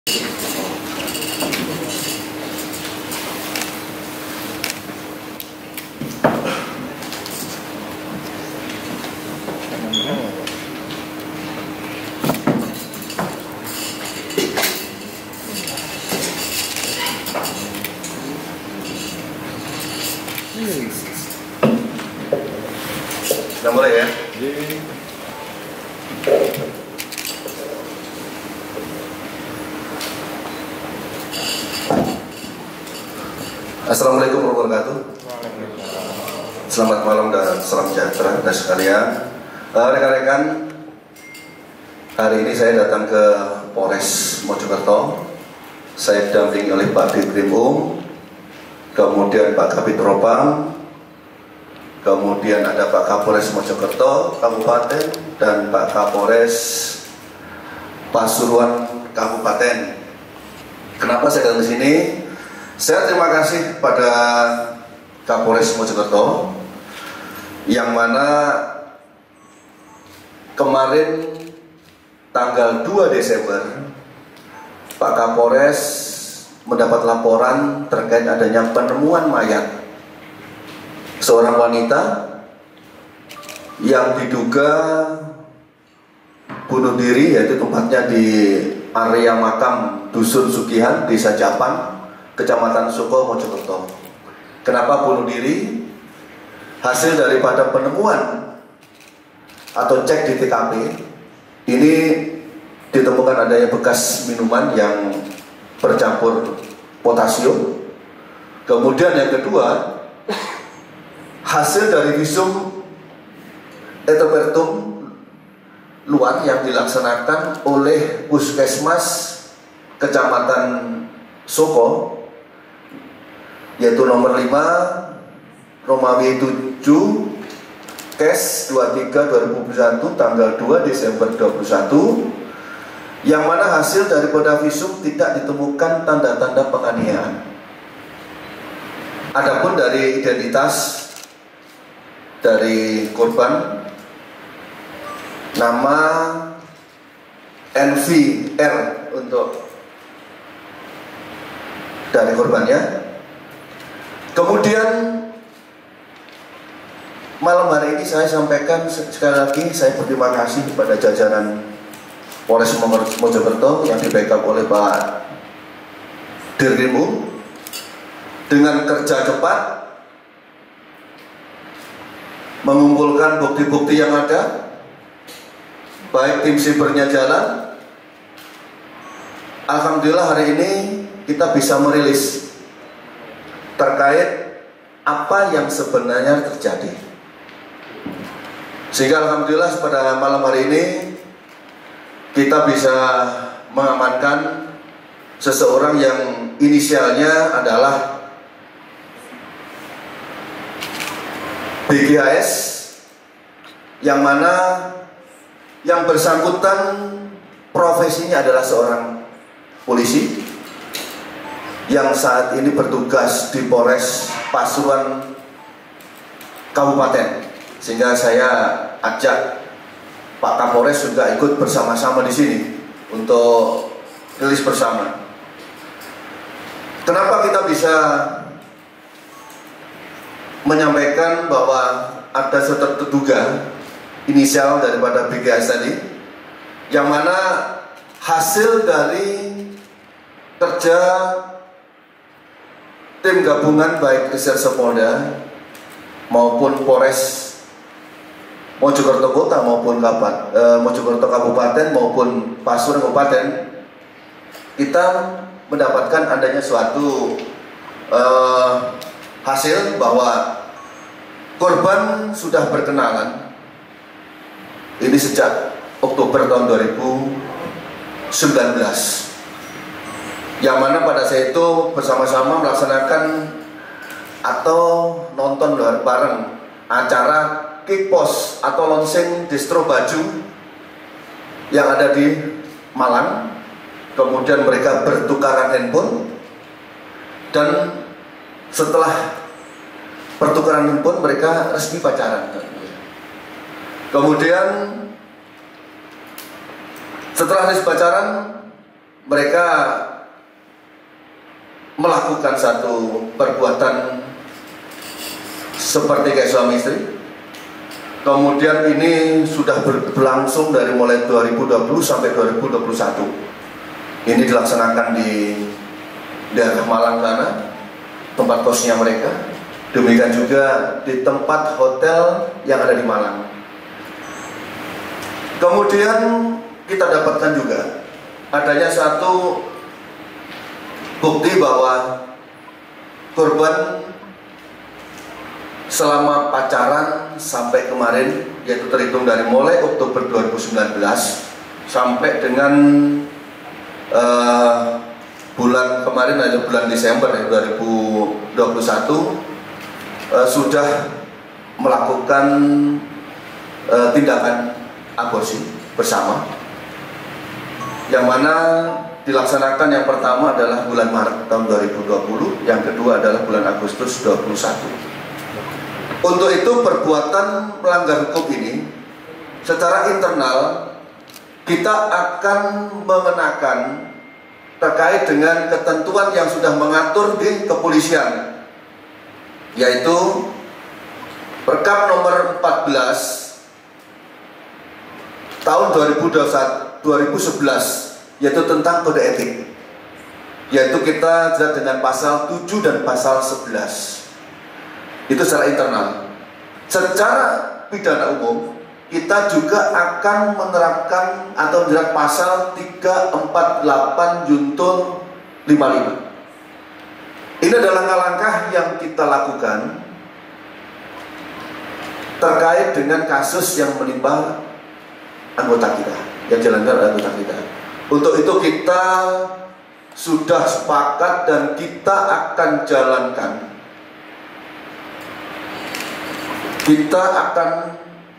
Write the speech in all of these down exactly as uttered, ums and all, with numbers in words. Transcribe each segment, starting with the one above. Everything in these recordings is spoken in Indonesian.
Udah mulai ya? Assalamualaikum warahmatullahi wabarakatuh. Selamat malam dan salam sejahtera dan sekalian. Rekan-rekan, hari ini saya datang ke Polres Mojokerto. Saya didampingi oleh Pak Dirkrim Um, kemudian Pak Kabid Propam, kemudian ada Pak Kapolres Mojokerto Kabupaten dan Pak Kapolres Pasuruan Kabupaten. Kenapa saya datang ke sini? Saya terima kasih pada Kapolres Mojokerto yang mana kemarin tanggal dua Desember Pak Kapolres mendapat laporan terkait adanya penemuan mayat seorang wanita yang diduga bunuh diri, yaitu tempatnya di area makam Dusun Sugihan, Desa Japan, Kecamatan Suko, Mojokerto. Kenapa bunuh diri? Hasil daripada penemuan atau cek di T K P ini ditemukan adanya bekas minuman yang bercampur potasium. Kemudian yang kedua, hasil dari visum etopertum luar yang dilaksanakan oleh Puskesmas Kecamatan Soko, yaitu nomor lima Romawi tujuh Kes dua puluh tiga dua ribu dua puluh satu tanggal dua Desember dua ribu dua puluh satu, yang mana hasil daripada visum tidak ditemukan tanda-tanda penganiayaan. Adapun dari identitas dari korban, nama N V R untuk dari korbannya. Kemudian malam hari ini saya sampaikan sekali lagi, saya berterima kasih kepada jajaran Polres Mojokerto yang di-backup oleh Pak Dirkrim Um dengan kerja cepat mengumpulkan bukti-bukti yang ada, baik tim sibernya jalan. Alhamdulillah hari ini kita bisa merilis terkait apa yang sebenarnya terjadi, sehingga alhamdulillah pada malam hari ini kita bisa mengamankan seseorang yang inisialnya adalah B G H S, yang mana yang bersangkutan profesinya adalah seorang polisi yang saat ini bertugas di Polres Pasuruan Kabupaten, sehingga saya ajak Pak Kapolres juga ikut bersama-sama di sini untuk rilis bersama. Kenapa kita bisa menyampaikan bahwa ada seorang terduga inisial daripada B G S tadi, yang mana hasil dari kerja tim gabungan baik Reserse Polda maupun Polres Mojokerto Kota maupun Kabupaten, eh, Mojokerto Kabupaten maupun Pasuruan Kabupaten, kita mendapatkan adanya suatu eh, hasil bahwa korban sudah berkenalan ini sejak Oktober tahun dua ribu sembilan belas, yang mana pada saat itu bersama-sama melaksanakan atau nonton bareng acara kickpos atau launching distro baju yang ada di Malang. Kemudian mereka bertukaran handphone, dan setelah pertukaran handphone mereka resmi pacaran. Kemudian setelah resmi pacaran, mereka melakukan satu perbuatan seperti kayak suami istri. Kemudian ini sudah berlangsung dari mulai dua ribu dua puluh sampai dua ribu dua puluh satu. Ini dilaksanakan di daerah Malang sana, tempat kosnya mereka. Demikian juga di tempat hotel yang ada di Malang. Kemudian kita dapatkan juga adanya satu bukti bahwa korban selama pacaran sampai kemarin, yaitu terhitung dari mulai Oktober dua ribu sembilan belas sampai dengan uh, bulan kemarin, ada bulan Desember dua ribu dua puluh satu, uh, sudah melakukan uh, tindakan aborsi bersama, yang mana dilaksanakan yang pertama adalah bulan Maret tahun dua ribu dua puluh, yang kedua adalah bulan Agustus dua ribu dua puluh satu. Untuk itu perbuatan melanggar hukum ini secara internal kita akan mengenakan terkait dengan ketentuan yang sudah mengatur di kepolisian, yaitu Perkap nomor empat belas tahun dua ribu sebelas, yaitu tentang kode etik, yaitu kita jerat dengan pasal tujuh dan pasal sebelas. Itu secara internal. Secara pidana umum kita juga akan menerapkan atau menjerat pasal tiga ratus empat puluh delapan Junto lima puluh lima. Ini adalah langkah-langkah yang kita lakukan terkait dengan kasus yang menimpa anggota kita, yang jalankan anggota kita. Untuk itu kita sudah sepakat dan kita akan jalankan. Kita akan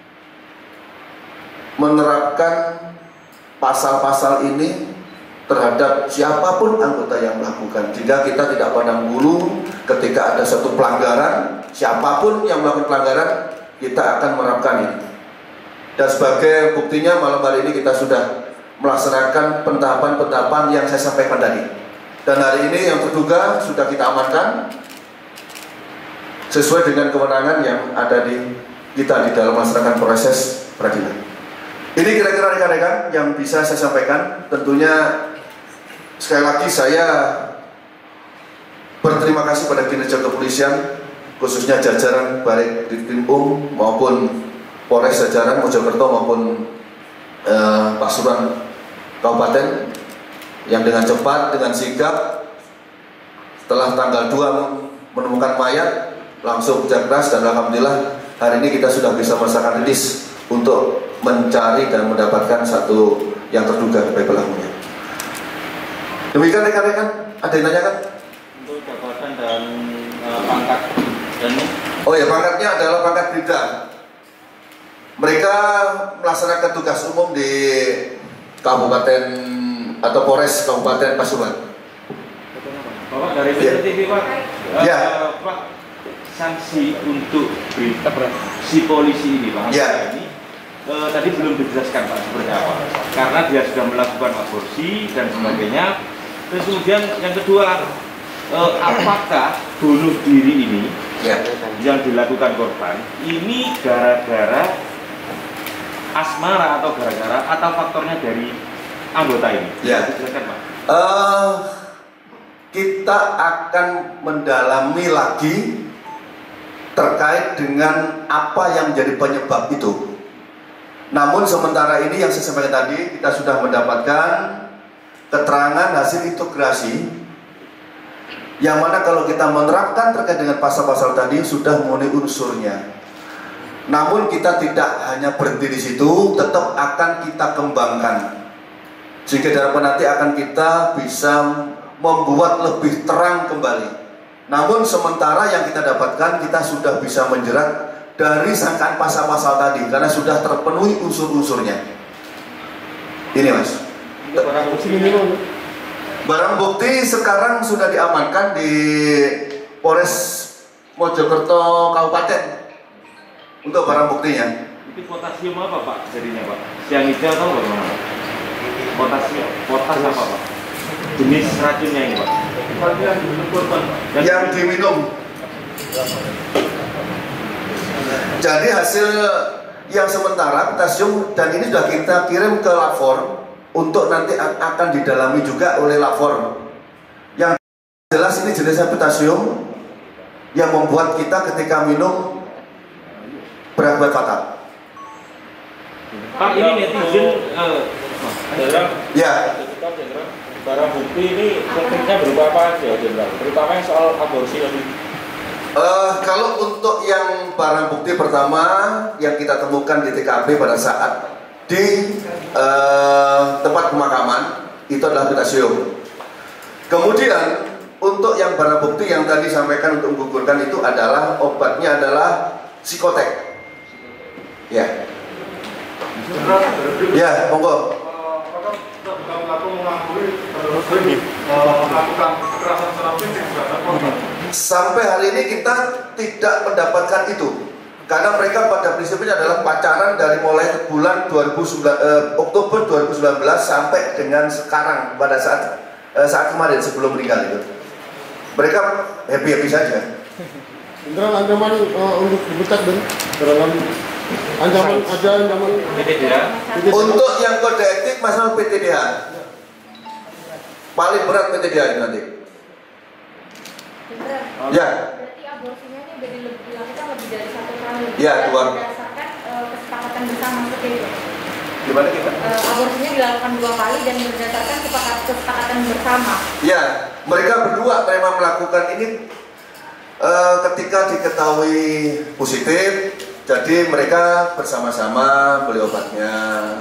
menerapkan pasal-pasal ini terhadap siapapun anggota yang melakukan. Jika kita tidak pandang bulu ketika ada satu pelanggaran, siapapun yang melakukan pelanggaran, kita akan menerapkan ini. Dan sebagai buktinya malam hari ini kita sudah melaksanakan pentahapan-pentahapan yang saya sampaikan tadi. Dan hari ini yang terduga sudah kita amankan sesuai dengan kewenangan yang ada di kita di dalam melaksanakan proses peradilan. Ini kira-kira rekan-rekan yang bisa saya sampaikan. Tentunya sekali lagi saya berterima kasih pada kinerja kepolisian, khususnya jajaran baik di Krimpung maupun Polres jajaran Mojokerto maupun eh, Pasuruan Kabupaten yang dengan cepat, dengan sigap setelah tanggal dua menemukan mayat langsung kerja keras, dan alhamdulillah hari ini kita sudah bisa melaksanakan rilis untuk mencari dan mendapatkan satu yang terduga sebagai pelakunya. Demikian rekan-rekan, ada yang nanyakan? Untuk jabatan dan uh, pangkat dan oh ya, pangkatnya adalah pangkat bribda. Mereka melaksanakan tugas umum di Kabupaten atau Polres Kabupaten Pasuruan. Bapak dari P T V Pak, ya. Uh, Pak, sanksi untuk si polisi ini Pak, ya. ini uh, tadi belum dijelaskan Pak seperti apa, karena dia sudah melakukan aborsi dan sebagainya. Terus kemudian yang kedua, uh, apakah bunuh diri ini ya. yang dilakukan korban ini gara-gara asmara atau gara-gara atau faktornya dari anggota ini? Ya. Dijelaskan Pak. Uh, kita akan mendalami lagi terkait dengan apa yang menjadi penyebab itu. Namun sementara ini yang saya sampaikan tadi, kita sudah mendapatkan keterangan hasil integrasi, yang mana kalau kita menerapkan terkait dengan pasal-pasal tadi sudah memenuhi unsurnya. Namun kita tidak hanya berhenti di situ, tetap akan kita kembangkan, sehingga harapan nanti akan kita bisa membuat lebih terang kembali. Namun sementara yang kita dapatkan, kita sudah bisa menjerat dari sangkaan pasal-pasal tadi karena sudah terpenuhi unsur-unsurnya. Ini Mas. Barang bukti Barang bukti sekarang sudah diamankan di Polres Mojokerto Kabupaten untuk barang buktinya. Itu potasium apa Pak jadinya Pak? Cyanida atau bagaimana Pak? Potasium, potas apa Pak? jenis racunnya ini Pak? Yang, yang diminum. Jadi hasil yang sementara potasium, dan ini sudah kita kirim ke lapor untuk nanti akan didalami juga oleh lapor. Yang jelas ini jenisnya potasium yang membuat kita ketika minum berakibat fatal. Pak, ini netizen uh, ya. Barang bukti ini konkretnya berupa apa aja, Jenderal? Terutama yang soal aborsi tadi. Uh, kalau untuk yang barang bukti pertama yang kita temukan di T K P pada saat di uh, tempat pemakaman itu adalah potasium. Kemudian untuk yang barang bukti yang tadi sampaikan untuk menggugurkan itu adalah obatnya adalah psikotek. Ya. Ya, monggo. Sampai hari ini kita tidak mendapatkan itu, karena mereka pada prinsipnya adalah pacaran dari mulai bulan dua ribu sembilan, eh, Oktober dua ribu sembilan belas sampai dengan sekarang pada saat eh, saat kemarin sebelum meninggal itu. Mereka happy-happy saja. Jenderal, ancaman uh, untuk dipecat dan dalam ancaman ada ancaman P T D H. Untuk yang kode etik masalah P T D H. Paling berat P T D H ini nanti. Jenderal, Ya. berarti aborsinya ini sudah dilakukan lebih dari satu kali. Ya, dua. Berdasarkan uh, kesepakatan bersama seperti itu. Gimana kita? Uh, aborsinya dilakukan dua kali dan berdasarkan kesepakatan bersama. Ya, mereka berdua memang melakukan ini uh, ketika diketahui positif, jadi mereka bersama-sama beli obatnya,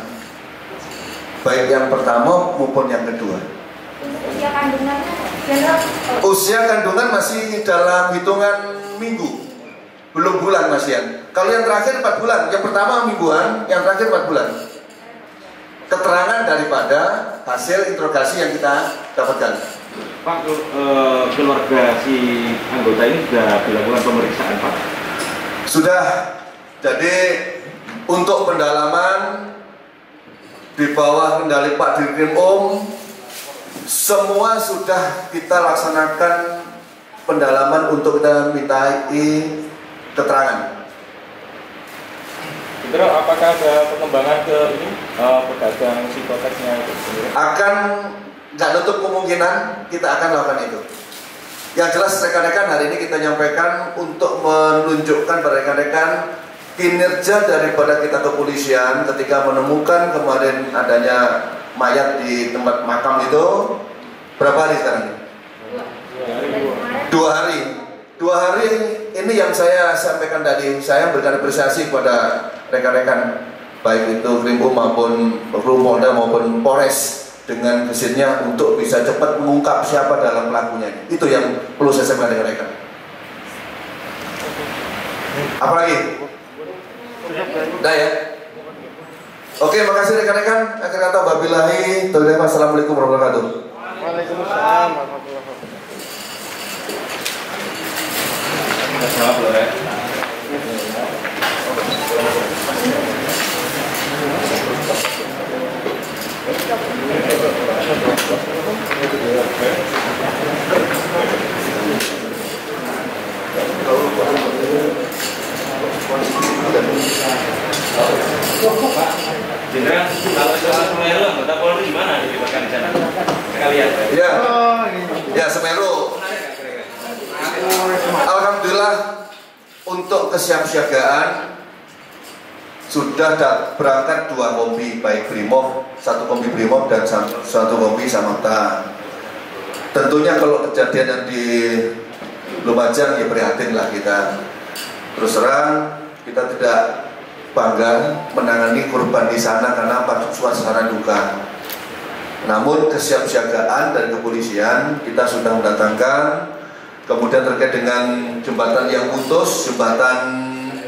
baik yang pertama maupun yang kedua. Usia kandungannya, Jenderal? Uh, Usia kandungan masih dalam hitungan minggu, belum bulan masihan. Kalau yang terakhir empat bulan, yang pertama mingguan, yang terakhir empat bulan. Keterangan daripada hasil interogasi yang kita dapatkan. Pak, uh, keluarga si anggota ini sudah dilakukan pemeriksaan Pak? Sudah. Jadi untuk pendalaman di bawah kendali Pak Dirkrim Um, semua sudah kita laksanakan pendalaman untuk kita mintai keterangan. Jenderal, apakah ada pengembangan ke ini uh, pedagang psikoteksnya itu sendiri? Akan nggak nutup kemungkinan kita akan lakukan itu. Yang jelas rekan-rekan hari ini kita nyampaikan untuk menunjukkan pada rekan-rekan kinerja daripada kita kepolisian ketika menemukan kemarin adanya mayat di tempat makam itu. Berapa hari sekarang ini? Dua hari. Dua hari ini yang saya sampaikan tadi, saya memberikan apresiasi kepada rekan-rekan baik itu Krimum maupun Polda maupun Polres dengan gesitnya untuk bisa cepat mengungkap siapa dalam pelakunya. Itu yang perlu saya sampaikan dengan rekan. Apalagi? Udah ya? Oke, makasih rekan-rekan. Akhir kata wabillahi taufiq. Assalamualaikum warahmatullahi wabarakatuh. Waalaikumsalam warahmatullahi wabarakatuh. Jawab loh ya. Jenderal, kalau soal Semeru, anggota Polri gimana dilibatkan di sana? Sekalian. Ya, ya Semeru. Alhamdulillah untuk kesiapsiagaan sudah berangkat dua kompi, baik Brimob, satu kompi Brimob dan satu kompi Samapta. Tentunya kalau kejadian yang di Lumajang ya prihatin lah kita. Terus terang kita tidak bangga menangani korban di sana karena pada suasana duka. Namun kesiapsiagaan dan kepolisian kita sudah mendatangkan. Kemudian terkait dengan jembatan yang putus, jembatan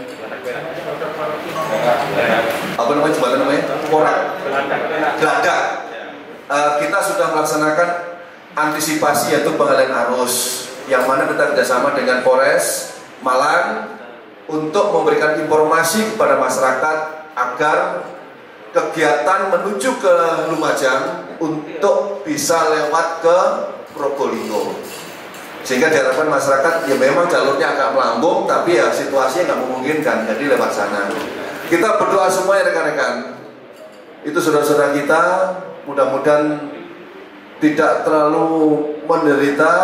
apa namanya jembatan namanya? Porak, Geladak. Uh, kita sudah melaksanakan antisipasi yaitu pengalihan arus, yang mana kita kerjasama dengan Polres Malang untuk memberikan informasi kepada masyarakat agar kegiatan menuju ke Lumajang untuk bisa lewat ke Probolinggo. Sehingga diharapkan masyarakat ya memang jalurnya agak melambung, tapi ya situasinya nggak memungkinkan, jadi lewat sana. Kita berdoa semua ya rekan-rekan. Itu saudara-saudara kita, mudah-mudahan tidak terlalu menderita.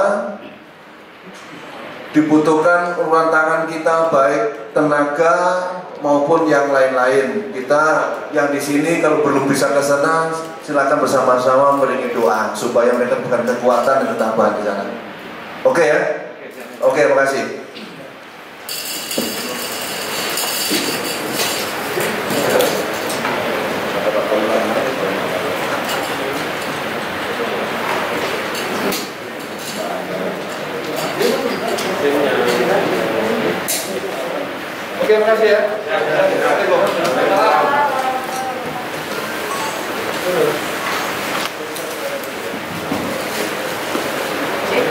Dibutuhkan uluran tangan kita, baik tenaga maupun yang lain-lain. Kita yang di sini kalau belum bisa ke sana, silakan bersama-sama beriring doa supaya mereka bukan kekuatan dan ketabahan di sana. Oke ya? Oke, terima kasih. Oke, terima kasih ya.